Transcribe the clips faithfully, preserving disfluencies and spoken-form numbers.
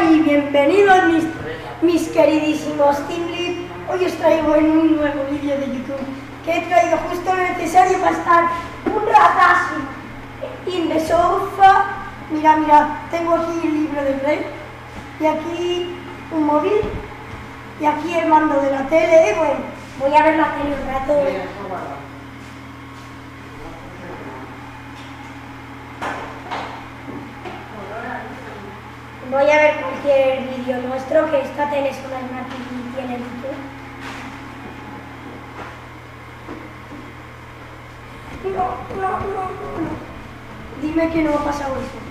y bienvenidos mis, mis queridísimos TeamLead. Hoy os traigo en un nuevo vídeo de YouTube que he traído justo lo necesario para estar un ratazo in the sofa. Mira, mira, tengo aquí el libro del rey y aquí un móvil y aquí el mando de la tele. Bueno, voy a ver la tele un rato. Voy a ver cualquier vídeo nuestro, que esta tele es una Smart T V y tiene YouTube. No, no, no, no. Dime que no ha pasado eso.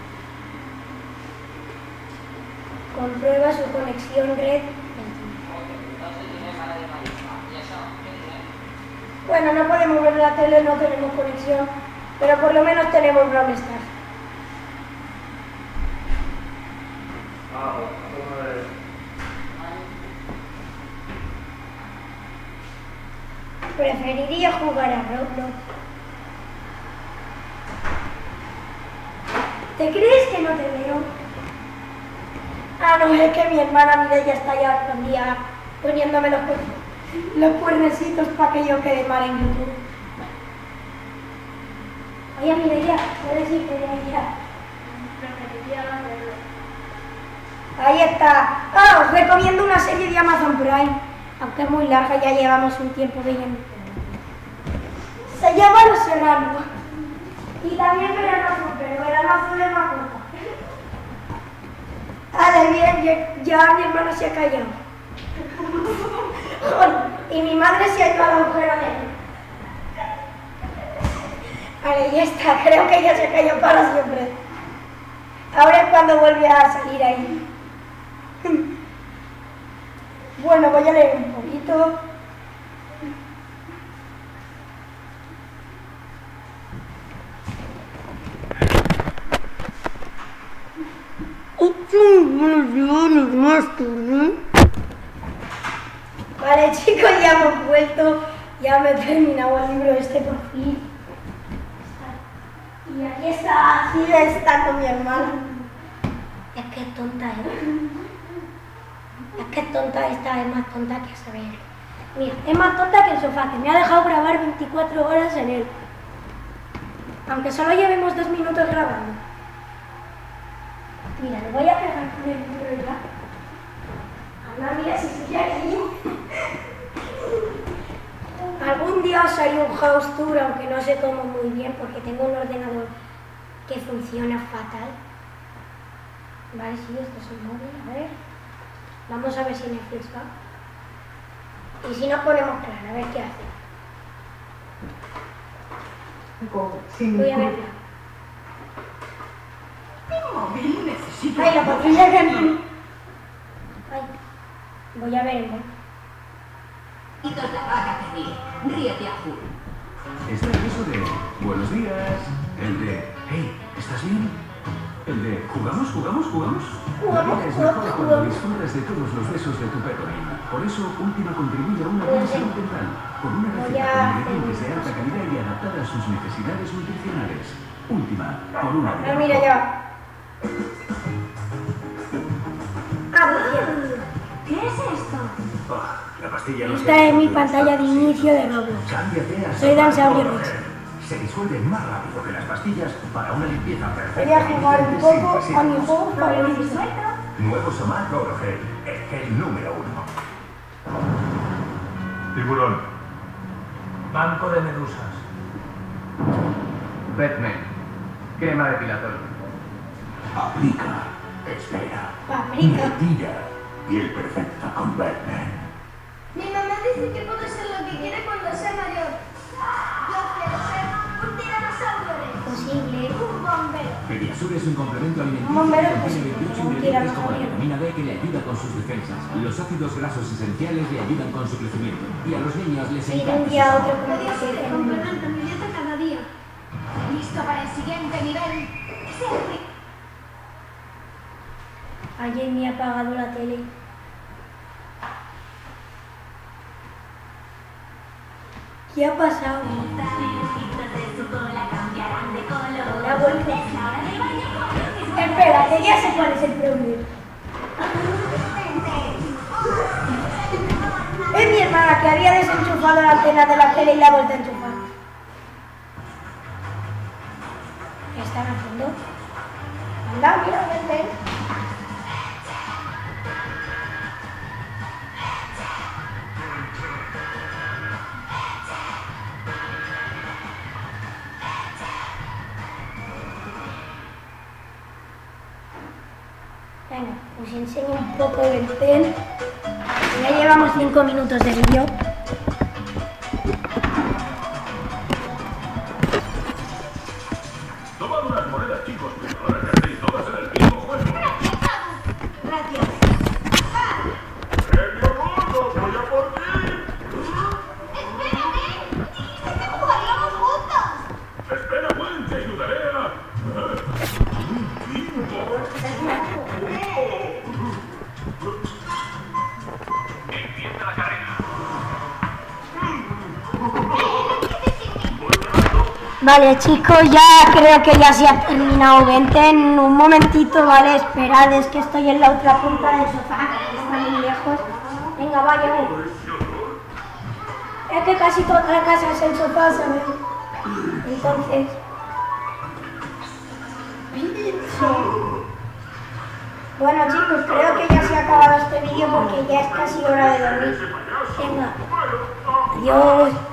Comprueba su conexión red. Bueno, no podemos ver la tele, no tenemos conexión, pero por lo menos tenemos Brawl Stars. Preferiría jugar a Roblox. ¿Te crees que no te veo? Ah, no, es que mi hermana Mireia está ya escondida poniéndome los, los cuernecitos para que yo quede mal en YouTube. Oye, Mireia, puedes ir, Mireia. Preferiría verlo. Ahí está. Ah, os recomiendo una serie de Amazon Prime, aunque es muy larga, ya llevamos un tiempo viendo. Se llama Los Serranos. Y también Verano Azul, pero Verano Azul es más corta. Vale, bien, ya, ya mi hermano se ha callado. Y mi madre se ha ido al agujero negro. Vale, ya está, creo que ya se ha callado para siempre. Ahora es cuando vuelve a salir ahí. Bueno, voy a leer un poquito. Vale, chicos, ya hemos vuelto. Ya me he terminado el libro este por fin. Y aquí está, aquí está con mi hermana. Es que es tonta, ¿eh? Es que es tonta, esta es más tonta que a saber. Mira, es más tonta que el sofá, que me ha dejado grabar veinticuatro horas en él. Aunque solo llevemos dos minutos grabando. Mira, le voy a pegar con el libro ya. Anda, mira si sigue aquí. Algún día os haré un house tour, aunque no sé cómo muy bien, porque tengo un ordenador que funciona fatal. Vale, sí, esto es un móvil, a ver. Vamos a ver si Netflix va. Y si no, ponemos plan, a ver qué hace. Voy a verla. Mi móvil necesita... Ay, la patrulla de Gandhi. Ay, voy a ver, ¿no? Y la vaca te ríe. Ríete a full. Está el beso de buenos días, el de hey, ¿estás bien? El de ¿jugamos, jugamos, jugamos? La vida es mejor cuando disfrutas de todos los besos de tu perro. Por eso, Última contribuye a una buena salud dental, con una receta con ingredientes de alta calidad y adaptada a sus necesidades nutricionales. Última, por una vida. Ah, mira ya. Ah, ¿Qué es esto? Oh, la pastilla no esta es mi pantalla de inicio de Roblox. Cámbiate a Soy Dansaurio Samantha Rex. Roger. Se disuelve más rápido que las pastillas para una limpieza perfecta. Voy a jugar un poco a mi juego favorito. Nuevo Samantha Roger, el gel número uno. Tiburón. Banco de medusas. Batman. Crema depilatoria. Aplica, espera, Paprika. retira. Piel perfecta con Batman. Mi mamá dice que puedo ser lo que quiere cuando sea mayor. Yo quiero ser un tiranosaurio rex. Posible. Un bombero. Pediasur es un complemento Un alimenticio bombero, que pues, contiene veintiocho un ingredientes como la tiranosaurio. vitamina D que le ayuda con sus defensas. Los ácidos grasos esenciales le ayudan con su crecimiento. Y a los niños les Sí, de encanta. un su día a sabor. otro como Podría que ser se complemento mi dieta cada día. Listo para el siguiente nivel. Que sea rico. Alguien me ha apagado la tele. ¿Qué ha pasado? La vuelta. Espera, que ya sé cuál es el problema. que había desenchufado la antena de la tele y la he vuelto a enchufar. ¿Qué están haciendo? Anda, mira, vente. Venga, os enseño un poco del ten. Ya llevamos cinco minutos de vídeo. Tomad unas monedas, chicos, pero no las gastéis todas en el mismo juego. Gracias. ¡Genio gordo, voy a por ti! ¡Espérame! ¡Jugaríamos juntos! Espera, Gwen, te ayudaré a... ¡Un tiempo! Empieza la carrera. Vale, chicos, ya creo que ya se ha terminado. Vente en un momentito, vale, esperad, es que estoy en la otra punta del sofá, que está muy lejos. Venga, vaya. Es que casi toda la casa es el sofá, ¿sabes? Entonces... Bueno, chicos, creo que ya se ha acabado este vídeo porque ya es casi hora de dormir. Venga, adiós.